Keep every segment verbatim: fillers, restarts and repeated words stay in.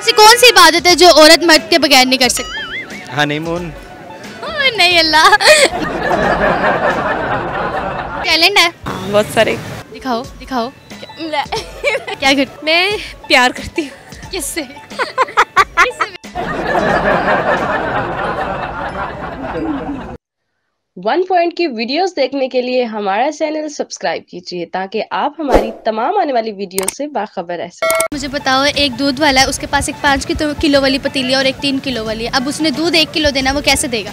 ऐसी कौन सी इबादत है जो औरत मर्द के बगैर नहीं कर सकती? हनीमून। नहीं अल्लाह। टैलेंट है बहुत सारे। दिखाओ दिखाओ। क्या कर? मैं प्यार करती हूँ। किससे? वन पॉइंट की वीडियोस देखने के लिए हमारा चैनल सब्सक्राइब कीजिए ताकि आप हमारी तमाम आने वाली वीडियो से बाखबर रह सकें। मुझे बताओ, एक दूध वाला है, उसके पास एक पाँच किलो वाली पतीली है और एक तीन किलो वाली है। अब उसने दूध एक किलो देना, वो कैसे देगा?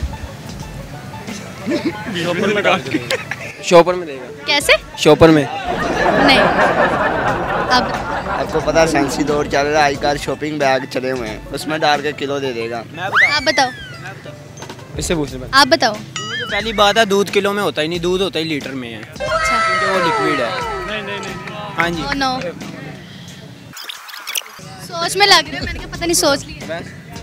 शॉपर में डाल के। शॉपर में देगा। कैसे? शॉपर में नहीं। अब आपको पता है फैंसी दौर चल रहा है, आजकल शॉपिंग बैग चले हुए हैं, उसमें डाल के किलो दे देगा। आप बताओ। इससे पूछ ले। आप बताओ। पहली बात है, दूध किलो में होता ही नहीं, दूध होता ही लीटर में है। अच्छा। क्योंकि वो लिक्विड है। नहीं नहीं नहीं। हाँ जी। oh, no. सोच में लग रहा है, मैंने कहा पता नहीं सोच लिया।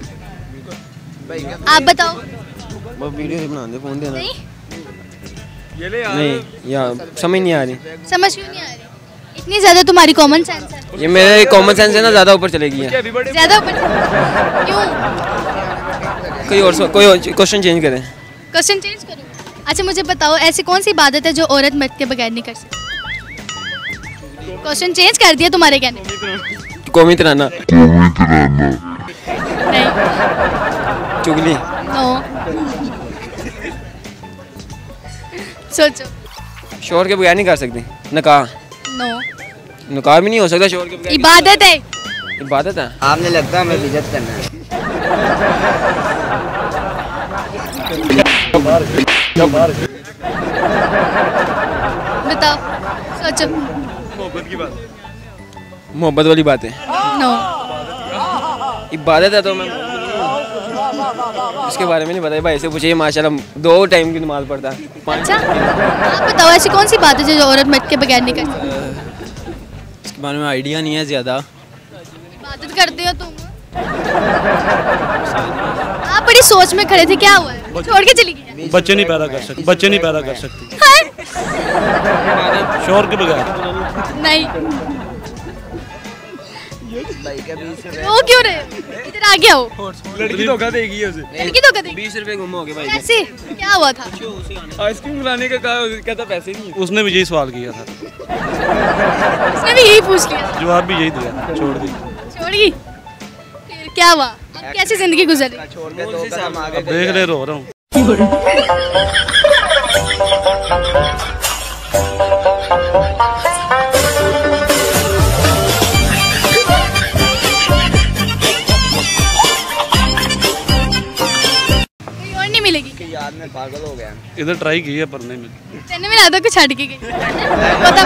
आप बताओ। वो वीडियो बना दे, फोन देना। नहीं ये ले यार। नहीं यार, समझ नहीं आ रही। समझ क्यों नहीं आ रही? इतनी ज्यादा तुम्हारी कॉमन सेंस है। ये मेरे कॉमन सेंस है ना, ज्यादा ऊपर चलेगी है। ज्यादा ऊपर? क्यों? कोई और कोई और क्वेश्चन चेंज करें। क्वेश्चन चेंज करो। अच्छा मुझे बताओ, ऐसी कौन सी इबादत है जो औरत मर्द के बगैर नहीं कर सकती? क्वेश्चन चेंज कर दिया तुम्हारे कहने। कौमी तराना। नहीं। चुगली। नो। सोचो। शोर के बगैर नहीं कर सकती। निकाह। नो। निकाह भी नहीं हो सकता शोर के बगैर। इबादत है। इबादत है। आपने लगता है हमें इज्जत करना है। बताओ, सोचो। मोहब्बत की बात। मोहब्बत वाली बात है। नो। इबादत है तो मैं इसके बारे में नहीं पता भाई से पूछिए। माशाल्लाह दो टाइम की नमाज पढ़ता है। अच्छा आप बताओ, ऐसी कौन सी बात है जो औरत मर्द के बगैर नहीं कर सकती? इसके बारे में आइडिया नहीं है ज़्यादा। इबादत करते हो तुम? आप बड़ी सोच में खड़े थे, क्या हुआ है? छोड़ के चली गई? बच्चे नहीं पैदा कर सकते। बच्चे नहीं पैदा कर सकती शोर के बगैर। नहीं। वो क्यों रहे? इधर आ गया हो। लड़की धोखा देगी उसे। लड़की धोखा देगी? बीस रुपए गुम हो गए भाई। कैसे? क्या हुआ था? आइसक्रीम लाने का कहा, कहता पैसे नहीं है। उसने भी यही सवाल किया था। उसने भी यही पूछ लिया। जवाब भी यही दिया, छोड़ दी। छोड़ गई? फिर क्या हुआ? अब कैसी जिंदगी गुजर रही? छोड़ के दो कदम आगे। अब देख ले, रो रहा हूँ। कोई और नहीं मिलेगी? कि याद में पागल हो गया। इधर ट्राई की है पर नहीं मिली। तेने मिला था कुछ छड़ के गई। पता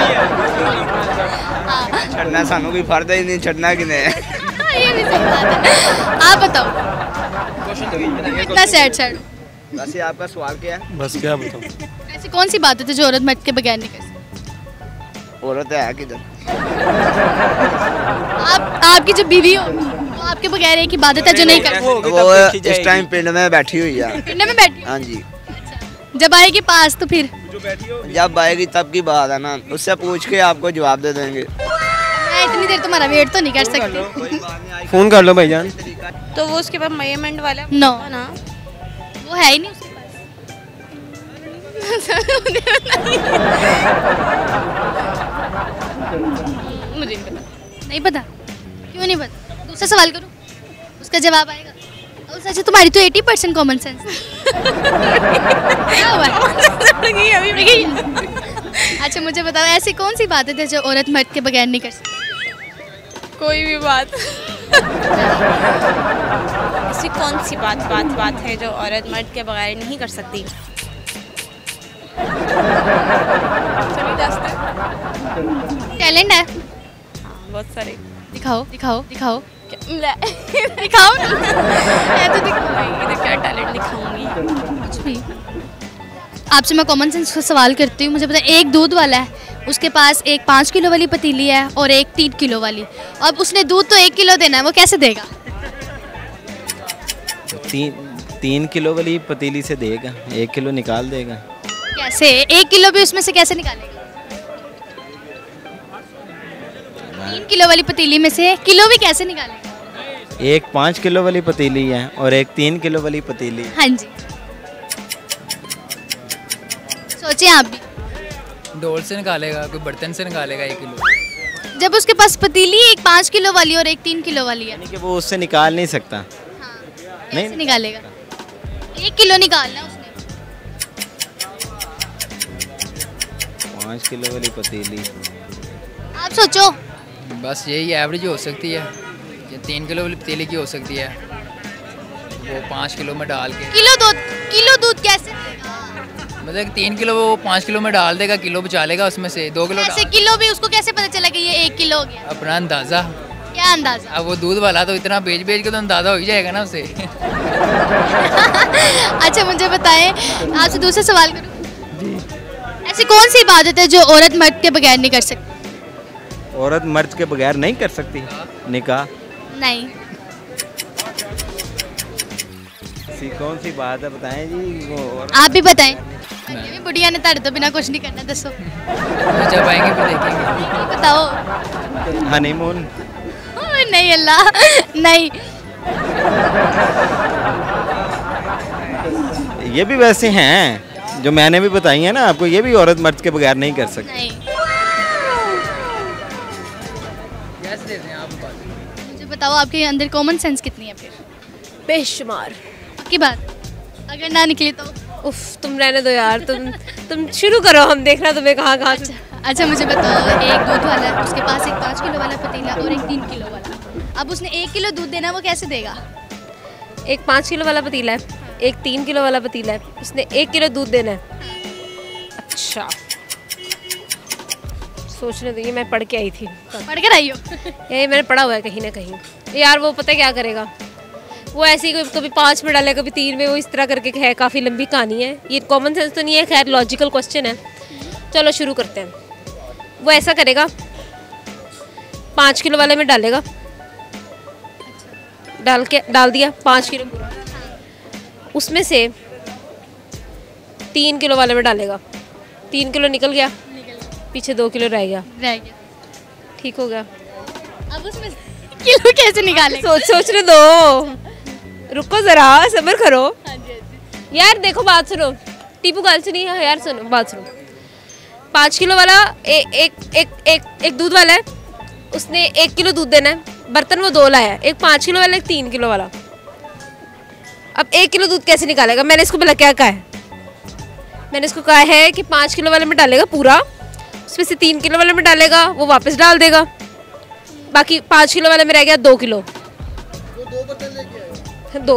हाँ। छड़ना सानू कोई फर्द ही नहीं, छड़ना किने है। ये भी सही बात है। आप बताओ। इतना सैड सैड। वैसे आपका सवाल क्या है? बस क्या बताऊँ। ऐसी कौन सी बात है जो औरत मर्द के बगैर नहीं कर सकती? औरत है किधर? आप आपकी जो बीवी हो वो आपके बगैर एक इबादत है जो नहीं कर सकती? वो इस टाइम पिंड में बैठी हुई है। पिंड में बैठी? हाँ जी। जब आएगी पास तो फिर? जब आएगी तब की बात है ना, उससे पूछ के आपको जवाब दे देंगे। मैं इतनी देर तुम्हारा वेट तो नहीं कर सकती। फोन कर लो भाईजान। तो वो उसके पास मेजरमेंट वाला नो ना, वो है ही नहीं उसके पास। मुझे नहीं पता। नहीं पता? क्यों नहीं पता? दूसरा सवाल करूं, उसका जवाब आएगा। और सच तुम्हारी तो अस्सी परसेंट कॉमन सेंस। क्या हुआ? अभी गई। अच्छा मुझे बताओ, ऐसी कौन सी बात है जो औरत मर्द के बगैर नहीं कर सकती? कोई भी बात। ऐसी कौन सी बात बात बात है जो औरत मर्द के बगैर नहीं कर सकती? टैलेंट है बहुत सारे। दिखाओ दिखाओ दिखाओ। दिखाओ ना। मैं तो दिखाऊंगी, क्या टैलेंट दिखाऊंगी? कुछ भी। आपसे मैं कॉमन सेंस का सवाल करती हूँ। मुझे पता है, एक दूध वाला है, उसके पास एक पाँच किलो वाली पतीली है और एक तीन किलो वाली। अब उसने दूध तो एक किलो देना है, वो कैसे देगा? तीन तीन किलो वाली पतीली से देगा, एक किलो निकाल देगा। कैसे? एक किलो भी उसमें से कैसे निकालेगा? तीन किलो वाली पतीली में से किलो भी कैसे निकालेगा? एक पाँच किलो वाली पतीली है और एक तीन किलो वाली पतीली है। हाँ जी, सोचिए आप भी। डोल से निकालेगा, कोई बर्तन से निकालेगा एक किलो। जब उसके पास पतीली एक पाँच किलो वाली और एक तीन किलो वाली है, यानी कि वो उससे निकाल नहीं सकता। हाँ, नहीं कैसे निकालेगा? एक किलो निकालना है उसने। पाँच किलो वाली पतीली, आप सोचो। बस यही एवरेज हो सकती है, ये तीन किलो वाली पतीली की हो सकती है, वो पाँच किलो में डाल के। किलो दूध, किलो दूध कैसे देगा? मतलब तीन किलो वो पाँच किलो में डाल देगा, किलो बचा लेगा उसमें से, दो किलो कैसे डाल। किलो भी उसको कैसे पता चला कि ये एक किलो हो गया? अपना अंदाज़ा। क्या अंदाजा? अब वो दूध वाला तो इतना बेच बेच के तो अंदाज़ा हो ही जाएगा ना उसे। अच्छा मुझे बताएं, आपसे दूसरा सवाल करूं? ऐसी कौन सी इबादत है जो औरत मर्द के बगैर नहीं कर सकती? औरत मर्द के बगैर नहीं कर सकती? निकाह। नहीं। ऐसी कौन सी बात है बताएं जी। वो औरत- आप भी बताएं। ये भी बुढ़िया ने तारे तो बिना कुछ नहीं करना, दसो। जब आएंगे फिर देखेंगे। बताओ। हनीमून। नहीं अल्लाह नहीं। ये भी वैसे हैं जो मैंने भी बताई है ना आपको, ये भी औरत मर्द के बगैर नहीं कर सकती। नहीं। कैसे देते हैं आप बात? मुझे बताओ आपके अंदर कॉमन सेंस कितनी है फिर? बेशुमार। पक्की बात? अगर ना निकली तो? उफ, तुम रहने दो यार, तुम तुम शुरू करो, हम देखना तुम्हें कहाँ कहाँ से। अच्छा मुझे बताओ, एक दूध वाला है, उसके पास एक पाँच किलो वाला पतीला और एक तीन किलो वाला। अब उसने एक किलो दूध देना, वो कैसे देगा? एक पाँच किलो वाला पतीला है, एक तीन किलो वाला पतीला है, उसने एक किलो दूध देना है। अच्छा सोचने दो, ये मैं पढ़ के आई थी, पढ़ कर आई हो? ये मैंने पढ़ा हुआ है कहीं ना कहीं। यार वो पता है क्या करेगा, वो ऐसे ही कभी पाँच में डाले कभी तीन में, वो इस तरह करके है। काफ़ी लंबी कहानी है, ये कॉमन सेंस तो नहीं है, खैर लॉजिकल क्वेश्चन है। चलो शुरू करते हैं। वो ऐसा करेगा, पाँच किलो वाले में डालेगा, डाल के डाल दिया पाँच किलो पूरा, उसमें से तीन किलो वाले में डालेगा, तीन किलो निकल गया, पीछे दो किलो रह गया, रह गया। ठीक हो गया। अब उसमें किलो कैसे निकालेगा? सोच सोचने दो, रुको जरा, सब्र करो। यार देखो बात सुनो, टीपू गाल सुनिए यार, सुनो बात सुनो। पाँच किलो वाला ए, एक एक एक एक दूध वाला है, उसने एक किलो दूध देना है, बर्तन वो दो लाया है, एक पाँच किलो वाला एक तीन किलो वाला। अब एक किलो दूध कैसे निकालेगा? मैंने इसको बोला क्या कहा है, मैंने इसको कहा है कि पाँच किलो वाले में डालेगा पूरा, उसमें से तीन किलो वाले में डालेगा, वो वापस डाल देगा, बाकी पाँच किलो वाले में रह गया दो किलो। दो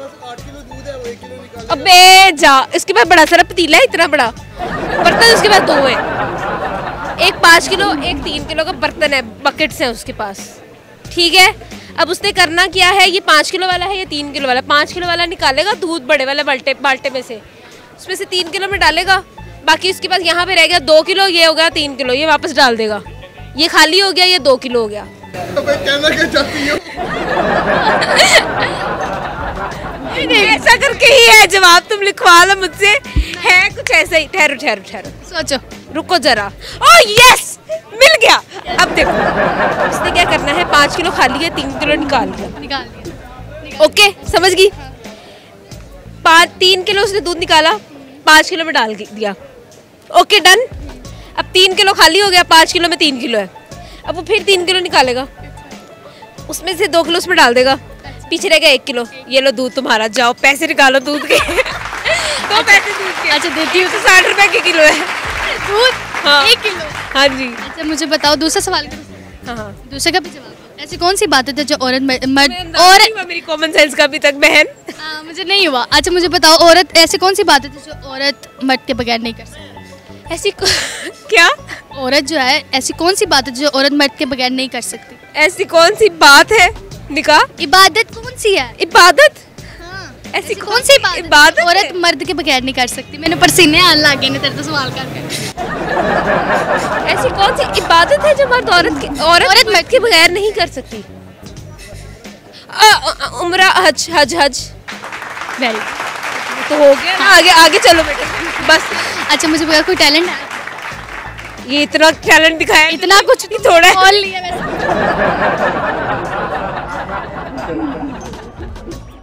अबे जा, इसके बाद बड़ा सारा पतीला है, इतना बड़ा बर्तन उसके पास दो है, एक पाँच किलो एक तीन किलो का बर्तन है, बकेट्स हैं उसके पास, ठीक है। अब उसने करना क्या है, ये पाँच किलो वाला है, ये तीन किलो वाला। पाँच किलो वाला निकालेगा दूध बड़े वाले बाल्टे बाल्टे में से, उसमें से तीन किलो में डालेगा, बाकी उसके पास यहाँ पे रह गया दो किलो, ये हो गया तीन किलो, ये वापस डाल देगा, ये खाली हो गया, ये दो किलो हो गया। तो मैं कहना क्या चाहती हूँ? ऐसा करके ही है जवाब, तुम लिखवा लो मुझसे, है कुछ ऐसा ही। ठहरो ठहरो ठहरो, सोचो, रुको जरा। ओह यस, मिल गया। अब देखो उसने क्या करना है, पाँच किलो खाली है, तीन किलो निकाल लिया, निकाल लिया। ओके समझ गई। पाँच तीन किलो उसने दूध निकाला, पाँच किलो में डाल दिया, ओके डन। अब तीन किलो खाली हो गया, पाँच किलो में तीन किलो है, अब वो फिर तीन किलो निकालेगा, उसमें से दो किलो उसमें डाल देगा, पीछे रह गया एक किलो। ये लो दूध तुम्हारा, जाओ पैसे निकालो दूध के। दो पैसे दूध के। अच्छा देती हूँ। तो साठ रुपए के किलो है दूध। हाँ। एक किलो। हाँ जी। अच्छा मुझे बताओ, दूसरा सवाल करो। हाँ हाँ, दूसरे का भी जवाब दो। ऐसी कौन सी बात है जो औरत मर्द मर्द- और और मेरी कॉमन सेंस का अभी तक बहन। आ, मुझे नहीं हुआ। अच्छा मुझे बताओ, औरत ऐसी कौन सी बात है जो औरत मर्द के बगैर नहीं कर सकती? ऐसी क्या? औरत जो है, ऐसी कौन सी बात है जो औरत मर्द के बगैर नहीं कर सकती? ऐसी कौन सी बात है? निकाह। इबादत कौन सी है? इबादत। हाँ। ऐसी कौन सी बात इबादत है? औरत मर्द के बगैर नहीं कर सकती? मैंने पसीने आने लगे ने तेरे तो सवाल कर कर। ऐसी कौन सी इबादत है जो मर्द औरत के औरत, औरत मर्द के बगैर नहीं कर सकती? उम्रा, हज हज हज वेरी तो हो गया ना। आगे आगे चलो बेटा बस। अच्छा मुझे बगैर कोई टैलेंट है? ये इतना टैलेंट दिखाया, इतना कुछ नहीं थोड़ा बोल लिया वैसे। चलो